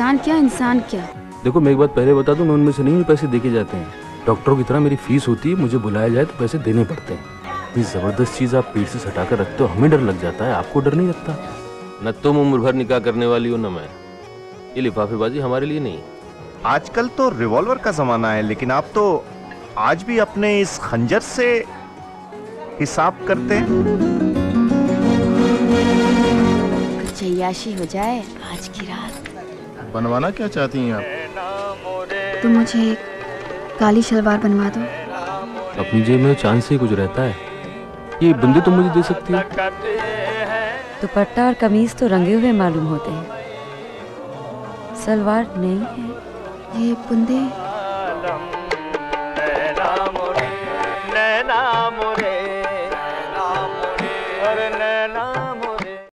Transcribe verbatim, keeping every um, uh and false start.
जान क्या इंसान क्या। देखो मैं एक बात पहले बता दूं, मैं उनमें से नहीं पैसे देके जाते हैं। डॉक्टरों की तरह मेरी फीस होती है, मुझे बुलाया जाए तो पैसे देने पड़ते हैं। ये जबरदस्त चीज आप पेट से सटा कर रखते हो, हमें डर लग जाता है, आपको डर नहीं लगता? न तुम उम्र भर निकाह करने वाली हो न मैं। ये लिफाफेबाजी हमारे लिए नहीं। आजकल तो रिवॉल्वर का जमाना है, लेकिन आप तो आज भी अपने इस खंजर से हिसाब करते हैं। कुछ अय्याशी हो जाए आज की रात। बनवाना क्या चाहती हैं आप? तुम मुझे एक काली शलवार बनवा दो। अपनी जेब में चांद से ही कुछ रहता है, ये बंदी तुम मुझे दे सकती है? दुपट्टा और कमीज तो रंगे हुए मालूम होते हैं, सलवार नहीं है। ये बुंदे नैना मोरे, नैना मोरे, नैना